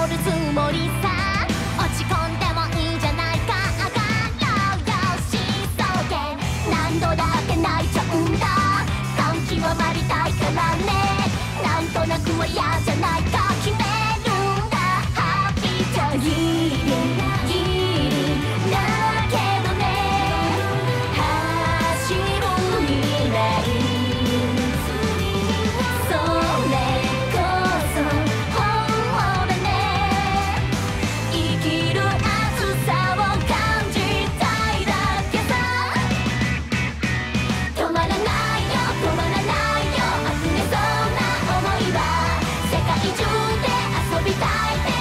るつもりさ。落ち込んでもいいじゃないか。上がろうよ疾走圏。何度だって泣いちゃうんだ。感極まりたいからね。なんとなくは嫌じゃないか。決めるんだハッピーじゃギリギリだけどね。走る未来それこそ本望だね。生きる熱さを感じたいだけさ。止まらないよ止まらないよ溢れそうな想いは世界中で遊びたいって